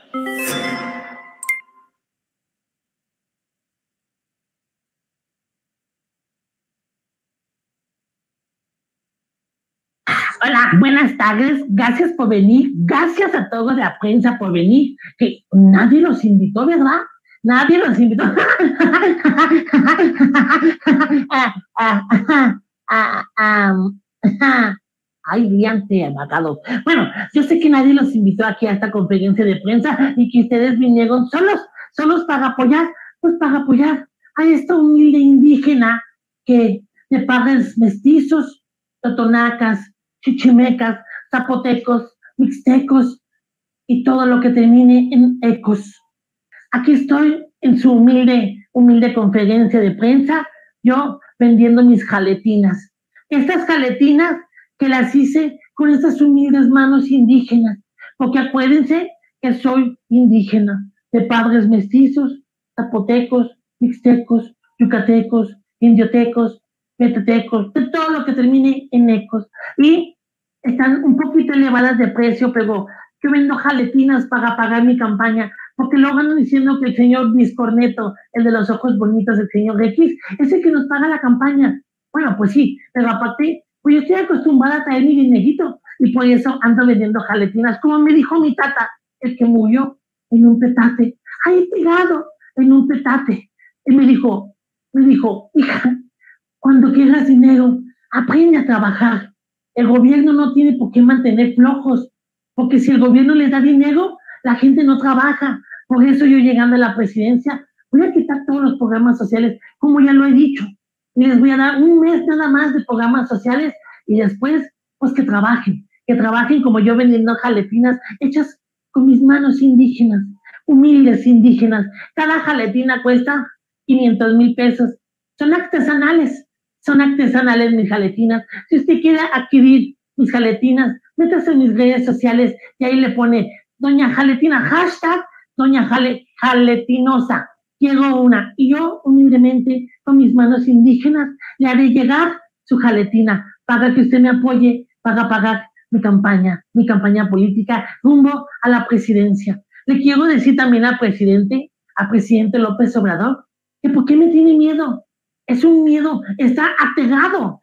Hola, buenas tardes, gracias por venir, gracias a todos de la prensa por venir, que nadie los invitó, ¿verdad? Nadie los invitó. Ay, diante, matado. Bueno, yo sé que nadie los invitó aquí a esta conferencia de prensa y que ustedes vinieron solos para apoyar, pues para apoyar a esta humilde indígena que de padres mestizos, totonacas, chichimecas, zapotecos, mixtecos y todo lo que termine en ecos. Aquí estoy en su humilde conferencia de prensa, yo vendiendo mis jaletinas. Estas jaletinas que las hice con estas humildes manos indígenas, porque acuérdense que soy indígena, de padres mestizos, zapotecos, mixtecos, yucatecos, indiotecos, metetecos, de todo lo que termine en ecos. Y están un poquito elevadas de precio, pero yo vendo jaletinas para pagar mi campaña, porque luego van diciendo que el señor Vizcorneto, el de los ojos bonitos, el señor X, es el que nos paga la campaña. Bueno, pues sí, pero aparte, pues yo estoy acostumbrada a traer mi dinerito, y por eso ando vendiendo jaletinas, como me dijo mi tata, el que murió en un petate, ahí pegado en un petate. Y me dijo, hija, cuando quieras dinero, aprende a trabajar. El gobierno no tiene por qué mantener flojos, porque si el gobierno les da dinero, la gente no trabaja. Por eso yo llegando a la presidencia, voy a quitar todos los programas sociales, como ya lo he dicho. Y les voy a dar un mes nada más de programas sociales y después, pues que trabajen como yo vendiendo jaletinas hechas con mis manos indígenas, humildes indígenas. Cada jaletina cuesta 500,000 pesos. Son artesanales mis jaletinas. Si usted quiere adquirir mis jaletinas, métase en mis redes sociales y ahí le pone Doña Jaletina, hashtag Doña Jaletinosa. Quiero una. Y yo, humildemente, con mis manos indígenas, le haré llegar su jaletina para que usted me apoye para pagar mi campaña política rumbo a la presidencia. Le quiero decir también al presidente López Obrador, que ¿por qué me tiene miedo? Es un miedo, está aterrado.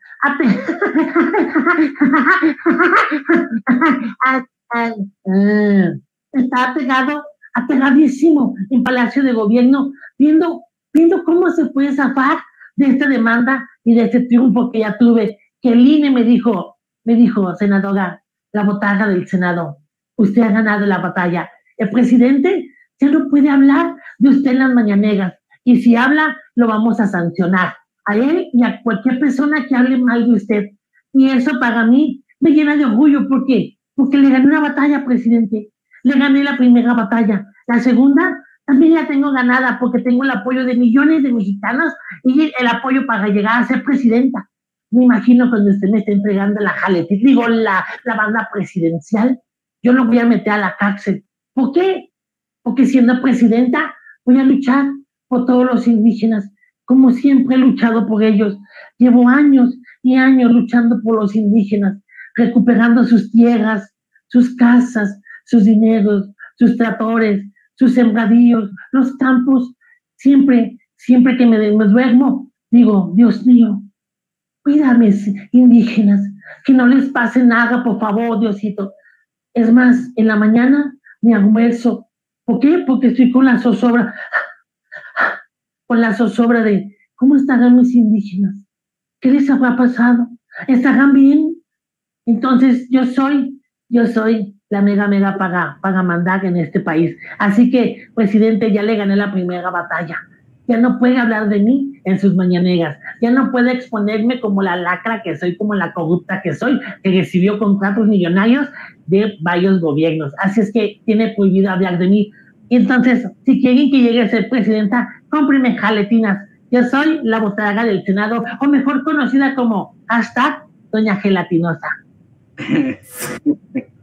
Está aterradísimo en Palacio de Gobierno, viendo cómo se puede zafar de esta demanda y de este triunfo que ya tuve, que el INE me dijo, senadora, la botarga del Senado, usted ha ganado la batalla. El presidente ya no puede hablar de usted en las mañaneras, y si habla, lo vamos a sancionar, a él y a cualquier persona que hable mal de usted. Y eso para mí me llena de orgullo. ¿Por qué? Porque le gané una batalla, presidente. Le gané la primera batalla. La segunda también la tengo ganada porque tengo el apoyo de millones de mexicanos y el apoyo para llegar a ser presidenta. Me imagino cuando usted me está entregando la jaletita, digo, la banda presidencial, yo lo voy a meter a la cárcel. ¿Por qué? Porque siendo presidenta voy a luchar por todos los indígenas, como siempre he luchado por ellos. Llevo años y años luchando por los indígenas, recuperando sus tierras, sus casas, sus dineros, sus tractores, sus sembradíos, los campos. Siempre que me duermo, digo, Dios mío, cuídame, indígenas, que no les pase nada, por favor, Diosito. Es más, en la mañana me almuerzo. ¿Por qué? Porque estoy con la zozobra de cómo estarán mis indígenas, qué les habrá pasado, estarán bien. Entonces yo soy la mega para mandar en este país. Así que, presidente, ya le gané la primera batalla. Ya no puede hablar de mí en sus mañaneras, ya no puede exponerme como la lacra que soy, como la corrupta que soy, que recibió contratos millonarios de varios gobiernos. Así es que tiene prohibido hablar de mí. Y entonces, si quieren que llegue a ser presidenta, cómpreme jaletinas. Yo soy la botarga del Senado, o mejor conocida como hashtag Doña Gelatinosa.